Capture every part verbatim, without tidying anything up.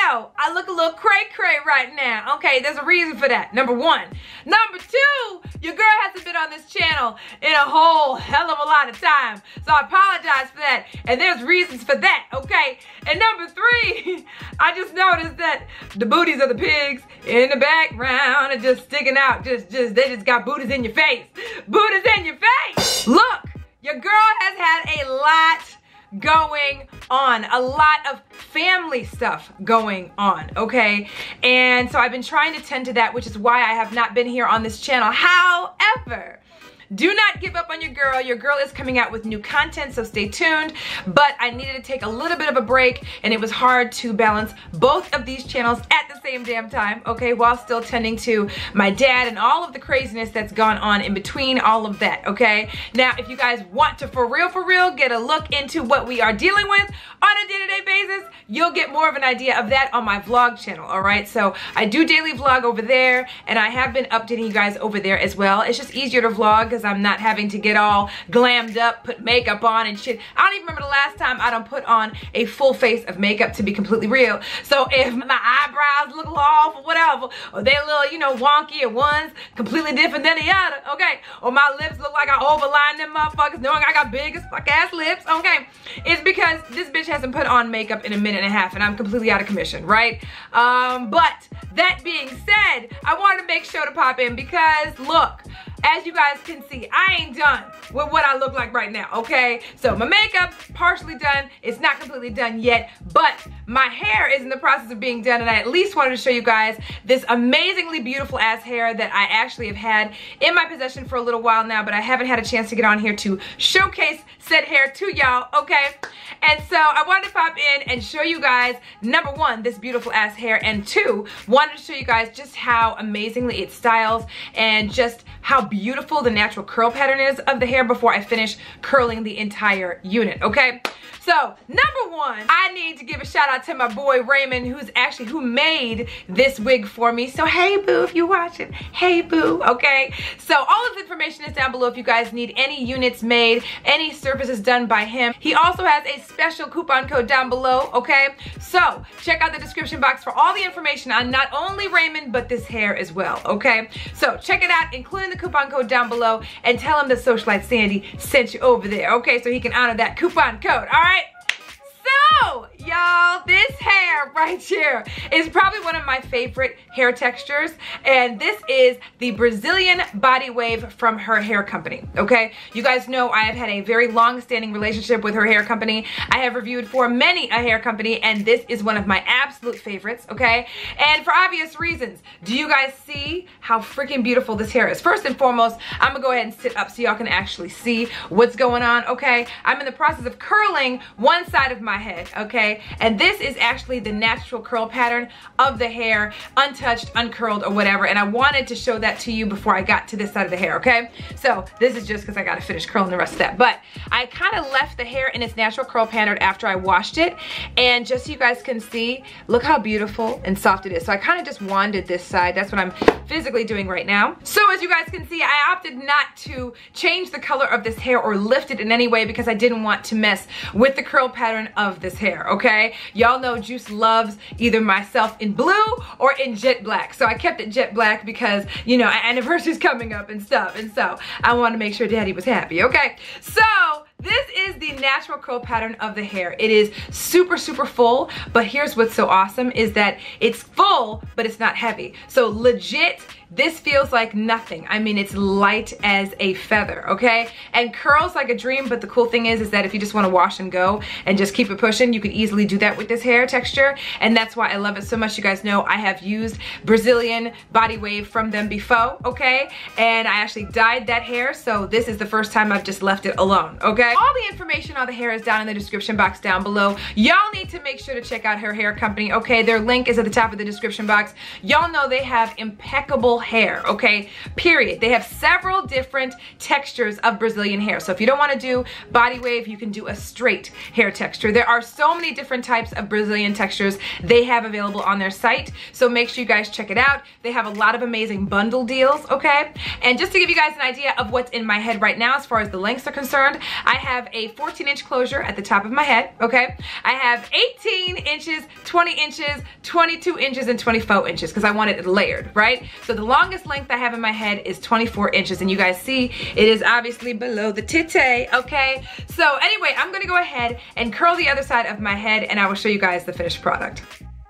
know I look a little cray-cray right now. Okay, there's a reason for that, number one. Number two, your girl hasn't been on this channel in a whole hell of a lot of time. So I apologize for that. And there's reasons for that, okay? And number three, I just noticed that the booties of the pigs in the background are just sticking out. Just, just, they just got booties in your face. Booties in your face. Look, your girl has had a lot going on, a lot of family stuff going on, okay? And so I've been trying to tend to that, which is why I have not been here on this channel. However, do not give up on your girl. Your girl is coming out with new content, so stay tuned. But I needed to take a little bit of a break, and it was hard to balance both of these channels at the same damn time, okay, while still tending to my dad and all of the craziness that's gone on in between all of that, okay? Now, if you guys want to, for real, for real, get a look into what we are dealing with on a day-to-day basis, you'll get more of an idea of that on my vlog channel, all right? So I do daily vlog over there, and I have been updating you guys over there as well. It's just easier to vlog because I'm not having to get all glammed up, put makeup on and shit. I don't even remember the last time I done put on a full face of makeup, to be completely real. So if my eyebrows look off or whatever, or they a little, you know, wonky, or one's completely different than the other, okay? Or my lips look like I overlined them motherfuckers knowing I got big as fuck ass lips, okay? It's because this bitch hasn't put on makeup in a minute and a half and I'm completely out of commission, right? Um, but that being said, I wanted to make sure to pop in because look, as you guys can see, I ain't done with what I look like right now, okay? So my makeup, partially done. It's not completely done yet, but my hair is in the process of being done, and I at least wanted to show you guys this amazingly beautiful ass hair that I actually have had in my possession for a little while now, but I haven't had a chance to get on here to showcase said hair to y'all, okay? And so I wanted to pop in and show you guys, number one, this beautiful ass hair, and two, wanted to show you guys just how amazingly it styles and just how beautiful the natural curl pattern is of the hair before I finish curling the entire unit, okay? So, number one, I need to give a shout out to my boy Raymond, who's actually, who made this wig for me. So, hey boo, if you're watching, hey boo, okay? So, all of the information is down below if you guys need any units made, any services done by him. He also has a special coupon code down below, okay? So, check out the description box for all the information on not only Raymond, but this hair as well, okay? So, check it out, including the coupon code down below, and tell him that Socialite Sandy sent you over there, okay? So he can honor that coupon code, all right? So, y'all, this hair right here is probably one of my favorite hair textures, and this is the Brazilian Body Wave from Her Hair Company, okay? You guys know I have had a very long-standing relationship with Her Hair Company. I have reviewed for many a hair company, and this is one of my absolute favorites, okay? And for obvious reasons, do you guys see how freaking beautiful this hair is? First and foremost, I'm gonna go ahead and sit up so y'all can actually see what's going on, okay? I'm in the process of curling one side of my head, okay? And this is actually the natural curl pattern of the hair, untouched, uncurled, or whatever, and I wanted to show that to you before I got to this side of the hair, okay? So this is just because I gotta finish curling the rest of that, but I kind of left the hair in its natural curl pattern after I washed it, and just so you guys can see, look how beautiful and soft it is. So I kind of just wanded this side. That's what I'm physically doing right now. So as you guys can see, I opted not to change the color of this hair or lift it in any way because I didn't want to mess with the curl pattern of this hair, okay? Y'all know Juice loves either myself in blue or in jet black. So I kept it jet black because, you know, our anniversary's coming up and stuff. And so I wanted to make sure Daddy was happy, okay? So this is the natural curl pattern of the hair. It is super, super full, but here's what's so awesome is that it's full, but it's not heavy. So legit, this feels like nothing. I mean, it's light as a feather, okay? And curls like a dream, but the cool thing is, is that if you just wanna wash and go and just keep it pushing, you can easily do that with this hair texture, and that's why I love it so much. You guys know I have used Brazilian Body Wave from them before, okay? And I actually dyed that hair, so this is the first time I've just left it alone, okay? All the information on the hair is down in the description box down below. Y'all need to make sure to check out Her Hair Company, okay? Their link is at the top of the description box. Y'all know they have impeccable hair, okay? Period. They have several different textures of Brazilian hair. So if you don't want to do body wave, you can do a straight hair texture. There are so many different types of Brazilian textures they have available on their site. So make sure you guys check it out. They have a lot of amazing bundle deals, okay? And just to give you guys an idea of what's in my head right now as far as the lengths are concerned, I have a fourteen inch closure at the top of my head, okay? I have eighteen inches, twenty inches, twenty-two inches, and twenty-four inches because I want it layered, right? So the longest length I have in my head is twenty-four inches, and you guys see it is obviously below the titty, okay? So anyway, I'm gonna go ahead and curl the other side of my head, and I will show you guys the finished product.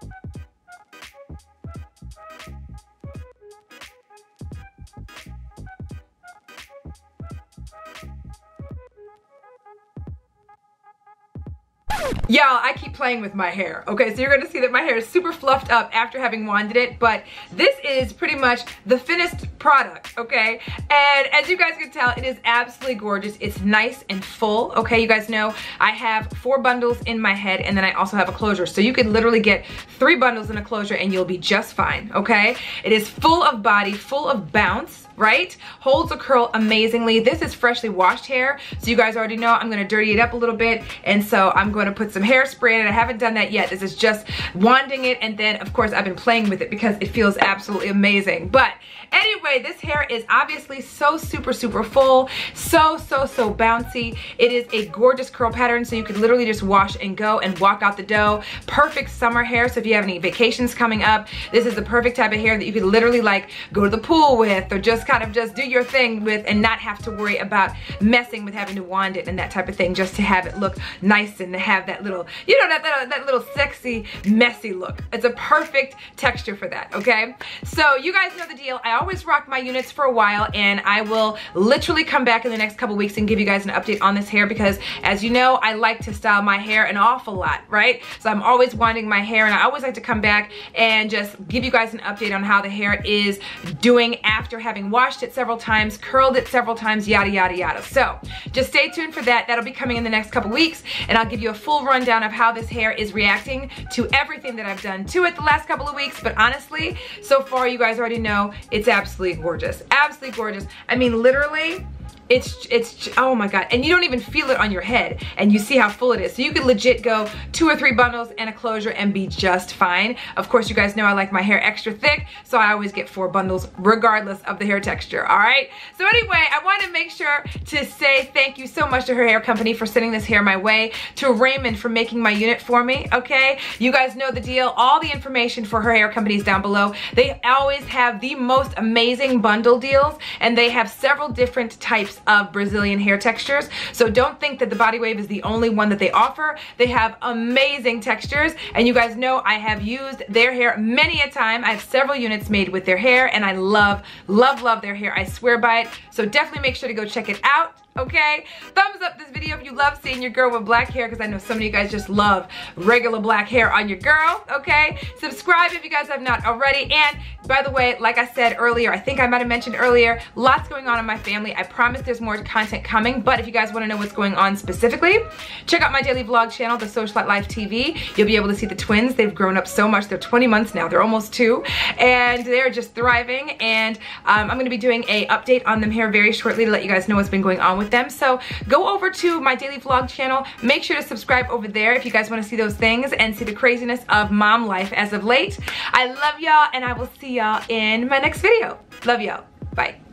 Y'all, I keep playing with my hair, okay? So you're gonna see that my hair is super fluffed up after having wanded it, but this is pretty much the finished product, okay? And as you guys can tell, it is absolutely gorgeous. It's nice and full, okay? You guys know I have four bundles in my head, and then I also have a closure. So you could literally get three bundles in a closure and you'll be just fine, okay? It is full of body, full of bounce, right? Holds a curl amazingly. This is freshly washed hair, so you guys already know I'm gonna dirty it up a little bit, and so I'm gonna put some hairspray in it. I haven't done that yet. This is just wanding it, and then of course I've been playing with it because it feels absolutely amazing. But anyway, this hair is obviously so super, super full, so, so, so bouncy. It is a gorgeous curl pattern, so you can literally just wash and go and walk out the door. Perfect summer hair, so if you have any vacations coming up, this is the perfect type of hair that you could literally like go to the pool with, or just kind of just do your thing with and not have to worry about messing with having to wand it and that type of thing, just to have it look nice and to have that little, you know, that, that, that little sexy, messy look. It's a perfect texture for that, okay? So you guys know the deal. I always rock my units for a while, and I will literally come back in the next couple weeks and give you guys an update on this hair because, as you know, I like to style my hair an awful lot, right? So I'm always winding my hair, and I always like to come back and just give you guys an update on how the hair is doing after having washed it several times, curled it several times, yada, yada, yada. So just stay tuned for that. That'll be coming in the next couple weeks, and I'll give you a full rundown of how this hair is reacting to everything that I've done to it the last couple of weeks. But honestly, so far, you guys already know it's absolutely gorgeous. Absolutely gorgeous. I mean, literally, It's, it's, oh my God. And you don't even feel it on your head, and you see how full it is. So you could legit go two or three bundles and a closure and be just fine. Of course, you guys know I like my hair extra thick, so I always get four bundles regardless of the hair texture, all right? So anyway, I want to make sure to say thank you so much to her hair company for sending this hair my way, to Raymond for making my unit for me, okay? You guys know the deal. All the information for her hair company is down below. They always have the most amazing bundle deals, and they have several different types of Brazilian hair textures. So don't think that the Body Wave is the only one that they offer. They have amazing textures, and you guys know I have used their hair many a time. I have several units made with their hair, and I love, love, love their hair. I swear by it. So definitely make sure to go check it out. Okay, thumbs up this video if you love seeing your girl with black hair, because I know some of you guys just love regular black hair on your girl. Okay, subscribe if you guys have not already. And by the way, like I said earlier, I think I might have mentioned earlier, lots going on in my family. I promise there's more content coming, but if you guys want to know what's going on specifically, check out my daily vlog channel, The Socialite Life T V. You'll be able to see the twins. They've grown up so much. They're twenty months now. They're almost two, and they're just thriving. And um, I'm going to be doing a update on them here very shortly to let you guys know what's been going on with them. So go over to my daily vlog channel. Make sure to subscribe over there if you guys want to see those things and see the craziness of mom life as of late. I love y'all, and I will see y'all in my next video. Love y'all. Bye.